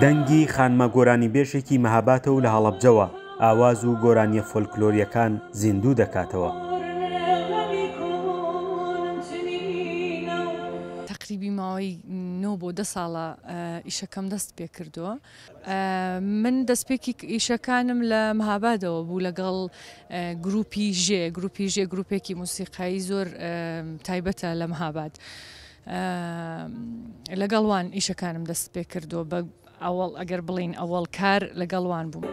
دەنگی خانمە گۆرانی بێژێکی مەهاباتە و لە هەڵەبجەوە ئاواز و گۆرانیە فۆلکلۆریەکان زیندوو دەکاتەوە. تقریبی ماوەی 9 بۆ 10 ساڵە ئیشەکەم دەست پێ کردووە. من دەستپێکی ئیشەکانم لە مەهابادەوە بوو لەگەڵ گروپی ژێ گروپێکی موسیقایی زۆر تایبەتە لە مەهاباد. لەگەڵوان ئیشەکانم دەست پێ کردووە بە ئەوڵ ئەگەر بڵین ئەوڵ کار لەگەڵوان بووم.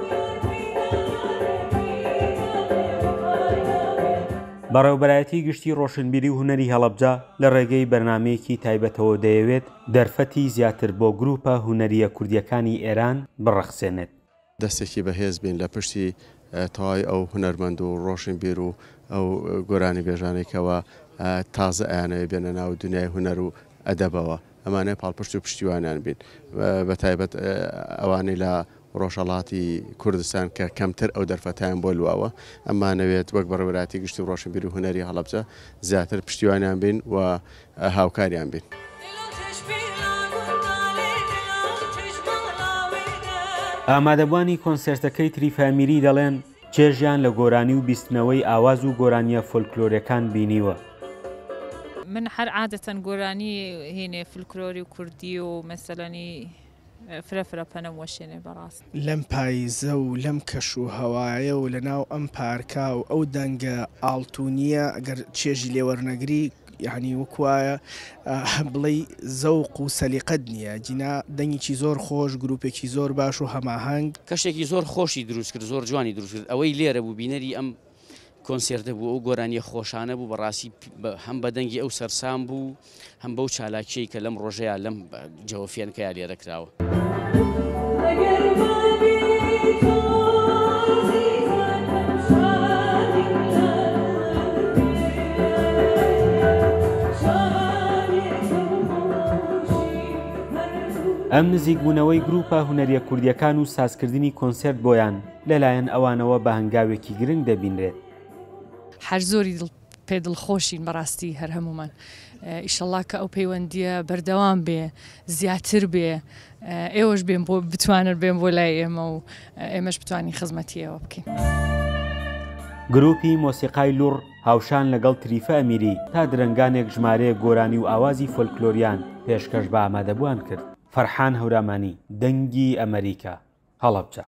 بەڕێوەبەرایەتی گشتی ڕۆشنبیری و هونەری هەڵەبجە لە ڕێگەی بەرنامەیەکی تایبەتەوە دەیەوێت دەرفەتی زیاتر بۆ گروپە هونەریە کوردیەکانی ئێران بڕەخسێنێت. دەستێکی بەهێز بین لە پشتی تەواوی ئەو هونەرمەند و ڕۆشنبیر و ئەو گۆرانی بێژانێکەوە تازە ئەیانەوێ بێنە ناو دنیای هونەر و ئەدەبەوە. ئەمانەیە پاڵپشت و پشتیوانیان بین بەتایبەت ئەوانەی لە ڕۆژهەڵاتی کوردستان کە کەمتر ئەو دەرفەتیان بۆ لواوە. ئەمانەوێت وەک بەڕێوەبەرایەتی گشتی و ڕۆشنبیر و هونەری هەڵەبجە زیاتر پشتیوانیان بین و هاوکاریان بین. ئامادەبوانی کۆنسێرتەکەی تریفامیری دەڵێن چێژیان لە گۆرانی و بیستنەوەی ئاواز و گۆرانیە فۆلکلۆرەکان بینیوە. من هەر عادەتەن گۆرانی هێنێ فولکلۆری و کوردی و مەسەلەنی فرەفرە پەنەم وەشێنێ بەڕاست. لەم پاییزە و لەم کەش و هەوایە و لەناو ئەم پارکا و ئەو دەنگە ئاڵتونیە ئەگەر چێژی لێوەرنەگری یعنی وەکوایە بڵێ زەوق و سەلیقەت نییە جینا دەنگێکی زۆر خۆش گروپێکی زۆر باش و هەماهەنگ کەشێکی زۆر خۆشی دروست کرد زۆر جوانی دروست کرد ئەوەی لێرە بوو بینەری ئەم کۆنسێرتە بوو ئەو گۆرانیە خۆشانە بوو بەڕاستی هەم بە دەنگی ئەو سەرسام بوو هەم بەو چالاکیەی کە لەم ڕۆژەیە لەم جەوەفێنکەیە لێرە کراوە. ئەم نزیکبوونەوەی گروپە هونەریە کوردیەکان و سازکردنی کۆنسێرت بۆیان لەلایەن ئەوانەوە بە هەنگاوێکی گرنگ دەبینرێت. هەر زۆری پێ دڵخۆشین بەڕاستی هەر هەمومان. ئیشەڵڵا کە ئەو پەیوەندیە بەردەوام بێ زیاتر بێ ئێوەش بێن بۆ بتوانن بێن بۆ لای ئێمە و ئێمەش بتوانین خزمەتی ئەوە بکەین. گروپی مۆسیقای لوڕ هاوشان لەگەڵ تریفە ئەمیری تا درەنگانێک ژمارەیە گۆرانی و ئاوازی فۆلکلۆریان پێشکەش بە ئامادەبووان کرد. فەرحان هەورامانی، دەنگی ئەمریکا، هەڵەبجە.